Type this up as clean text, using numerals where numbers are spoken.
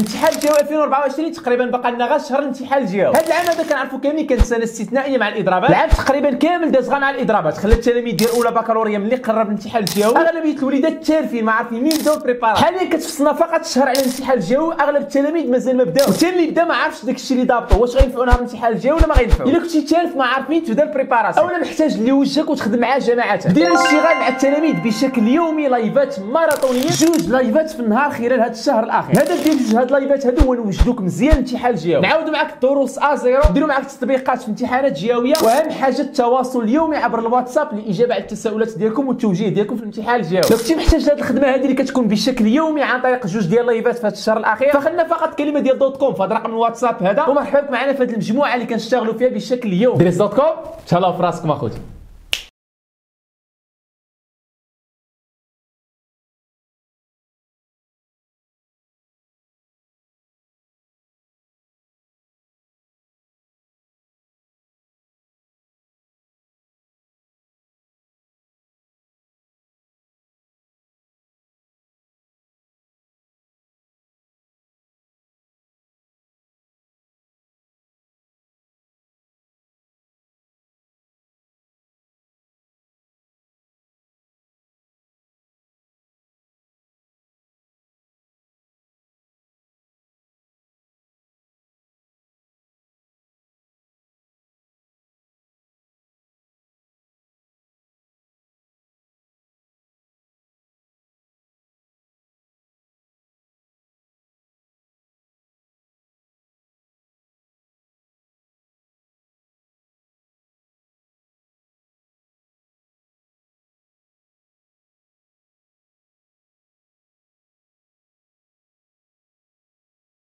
الامتحان الجوي 2024 تقريبا باقي لنا غير شهر الامتحان الجوي. هذا العام هذا كنعرفوا كاملين كانت سنه استثنائيه مع الاضرابات، العام تقريبا كامل داز غير مع الاضرابات، خلى التلاميذ ديال اولى بكالوريا ملي قرب الامتحان الجوي اغلبيه الوليدات تارفين ما عارفين مين يبداو بريباراسيون. حاليا كتفصلنا فقط شهر على الامتحان الجوي، اغلب التلاميذ مازال ما بداو، وحتى اللي بدا ما عارفش داكشي اللي ضابطو واش غينفعو نهار الامتحان الجوي ولا ما غينفعو. الا كنتي تالف ما عارفين تبدا البريباراسيون اولا محتاج اللي يوجهك وتخدم معاه جماعه، دير الاشتغال مع التلاميذ بشكل يومي، لايفات ماراطونيه، جوج لايفات في النهار خلال هذا الشهر الاخير. الهدف ديال جوج هاد اللايفات هادو هو نوجدوك مزيان الامتحان الجوي، نعاودوا معاك الدروس A0، نديروا معاك التطبيقات في امتحانات جويه، واهم حاجه التواصل اليومي عبر الواتساب للاجابه على التساؤلات ديالكم والتوجيه ديالكم في الامتحان الجوي. لو كنتي محتاج لهاد الخدمه هذه اللي كتكون بشكل يومي عن طريق جوج ديال اللايفات في هذا الشهر الاخير، فخلنا فقط كلمه ديال .com في هذا رقم الواتساب هذا، ومرحبا بك معنا في هذه المجموعه اللي كنشتغلوا فيها بشكل يومي. دريس .com تهلاو في راسكم اخوتي.